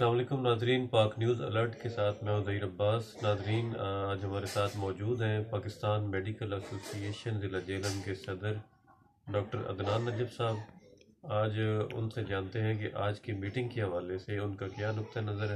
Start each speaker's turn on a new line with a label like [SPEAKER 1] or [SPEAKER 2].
[SPEAKER 1] अस्सलाम वालेकुम नाजरीन, पाक न्यूज़ अलर्ट के साथ मैं ज़हीर अब्बास। नाजरीन, आज हमारे साथ मौजूद हैं पाकिस्तान मेडिकल एसोसिएशन ज़िला जेहलम के सदर डॉक्टर अदनान नजब साहब। आज उनसे जानते हैं कि आज की मीटिंग के हवाले से उनका क्या नुक्ता नज़र है।